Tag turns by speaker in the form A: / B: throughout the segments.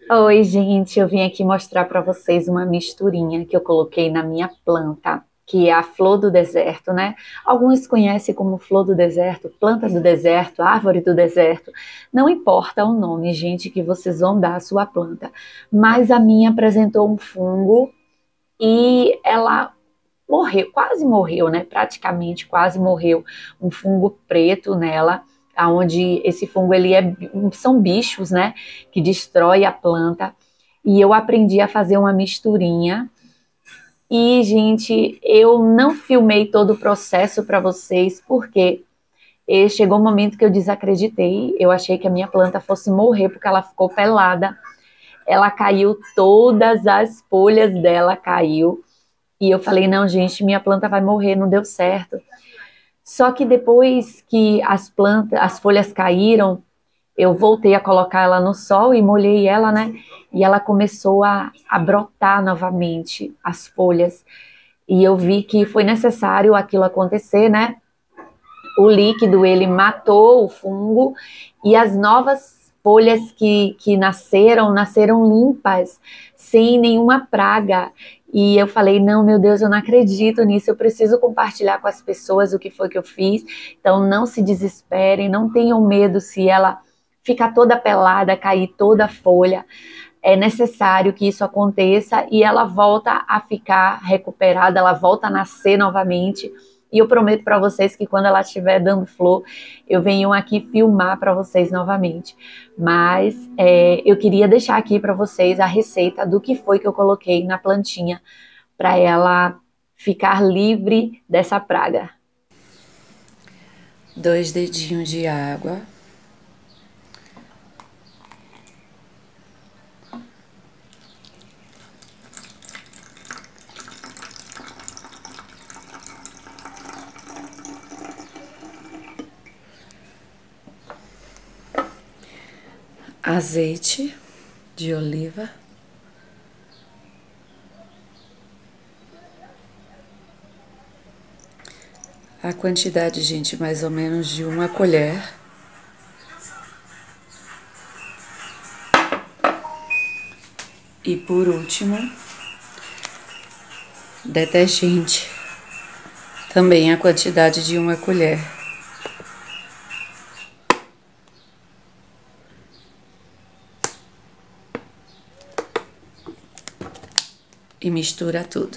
A: Oi, gente, eu vim aqui mostrar para vocês uma misturinha que eu coloquei na minha planta, que é a flor do deserto, né? Alguns conhecem como flor do deserto, planta do deserto, árvore do deserto. Não importa o nome, gente, que vocês vão dar à sua planta. Mas a minha apresentou um fungo e ela morreu, quase morreu, né? Praticamente quase morreu. Um fungo preto nela, aonde esse fungo são bichos, né? Que destrói a planta. E eu aprendi a fazer uma misturinha. E, gente, eu não filmei todo o processo para vocês, porque chegou um momento que eu desacreditei. Eu achei que a minha planta fosse morrer, porque ela ficou pelada. Ela caiu, todas as folhas dela caiu. E eu falei, não, gente, minha planta vai morrer, não deu certo. Só que depois que as folhas caíram, eu voltei a colocar ela no sol e molhei ela, né? E ela começou a brotar novamente, as folhas. E eu vi que foi necessário aquilo acontecer, né? O líquido, ele matou o fungo e as novas folhas que nasceram limpas, sem nenhuma praga. E eu falei, não, meu Deus, eu não acredito nisso, eu preciso compartilhar com as pessoas o que foi que eu fiz. Então não se desesperem, não tenham medo se ela ficar toda pelada, cair toda a folha. É necessário que isso aconteça e ela volta a ficar recuperada, ela volta a nascer novamente. E eu prometo para vocês que quando ela estiver dando flor, eu venho aqui filmar para vocês novamente. Mas eu queria deixar aqui para vocês a receita do que foi que eu coloquei na plantinha para ela ficar livre dessa praga.
B: 2 dedinhos de água. Azeite de oliva. A quantidade, gente, mais ou menos de 1 colher. E por último, detergente. Também a quantidade de 1 colher. E mistura tudo.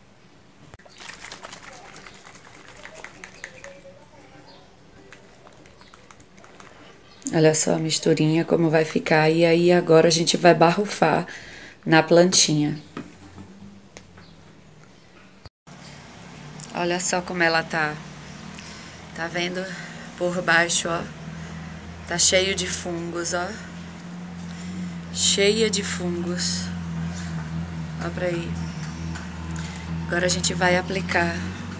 B: Olha só a misturinha como vai ficar. E aí agora a gente vai barrufar na plantinha. Olha só como ela tá. Tá vendo? Por baixo, ó. Tá cheio de fungos, ó. Cheia de fungos. Ó pra aí. Agora a gente vai aplicar.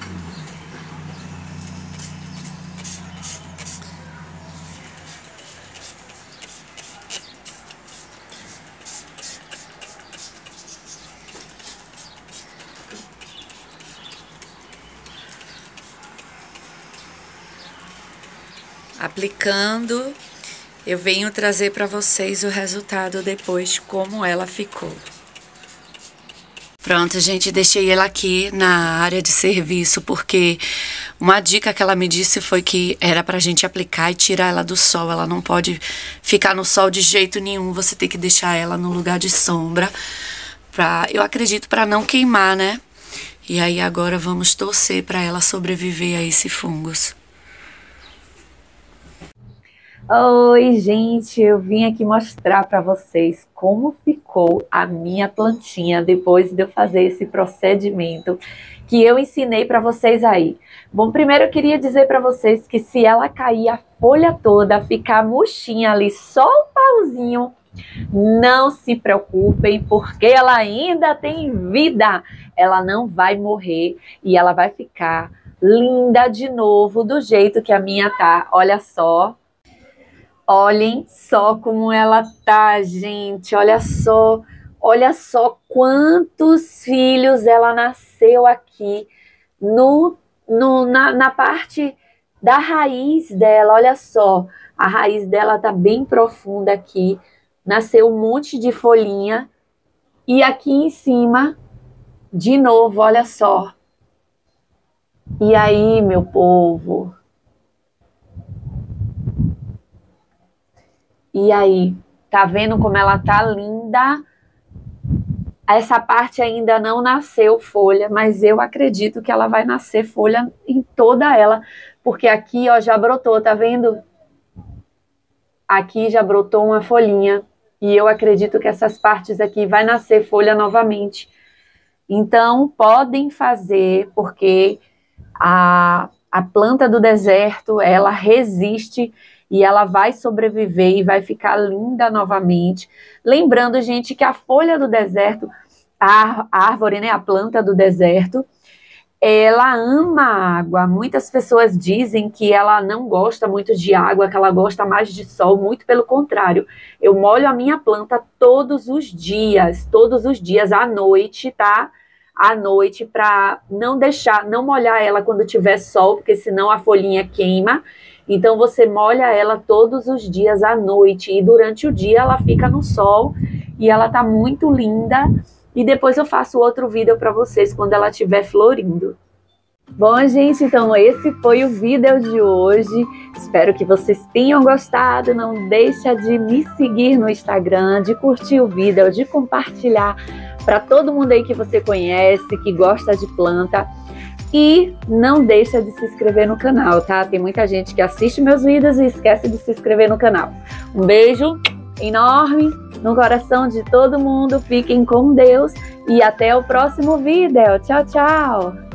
B: Aplicando, eu venho trazer para vocês o resultado depois, como ela ficou. Pronto, gente, deixei ela aqui na área de serviço, porque uma dica que ela me disse foi que era pra gente aplicar e tirar ela do sol. Ela não pode ficar no sol de jeito nenhum, você tem que deixar ela no lugar de sombra, eu acredito, pra não queimar, né? E aí agora vamos torcer pra ela sobreviver a esse fungos.
A: Oi, gente, eu vim aqui mostrar para vocês como ficou a minha plantinha depois de eu fazer esse procedimento que eu ensinei para vocês aí. Bom, primeiro eu queria dizer para vocês que se ela cair a folha toda, ficar murchinha ali, só o pauzinho, não se preocupem, porque ela ainda tem vida. Ela não vai morrer e ela vai ficar linda de novo, do jeito que a minha tá. Olha só. Olhem só como ela tá, gente. Olha só quantos filhos ela nasceu aqui na parte da raiz dela. Olha só, a raiz dela tá bem profunda aqui. nasceu um monte de folhinha. E aqui em cima, de novo, olha só. E aí, meu povo? E aí? Tá vendo como ela tá linda? Essa parte ainda não nasceu folha, mas eu acredito que ela vai nascer folha em toda ela. Porque aqui, ó, já brotou, tá vendo? Aqui já brotou uma folhinha. E eu acredito que essas partes aqui vai nascer folha novamente. Então, podem fazer, porque a planta do deserto, ela resiste e ela vai sobreviver e vai ficar linda novamente. Lembrando, gente, que a folha do deserto, a árvore, né, a planta do deserto, ela ama água. Muitas pessoas dizem que ela não gosta muito de água, que ela gosta mais de sol. Muito pelo contrário. Eu molho a minha planta todos os dias à noite, tá? À noite, para não molhar ela quando tiver sol, porque senão a folhinha queima. Então você molha ela todos os dias à noite e durante o dia ela fica no sol e ela tá muito linda. E depois eu faço outro vídeo para vocês quando ela estiver florindo. Bom, gente, então esse foi o vídeo de hoje. Espero que vocês tenham gostado. Não deixa de me seguir no Instagram, de curtir o vídeo, de compartilhar para todo mundo aí que você conhece, que gosta de planta. E não deixa de se inscrever no canal, tá? Tem muita gente que assiste meus vídeos e esquece de se inscrever no canal. Um beijo enorme no coração de todo mundo. Fiquem com Deus e até o próximo vídeo. Tchau, tchau!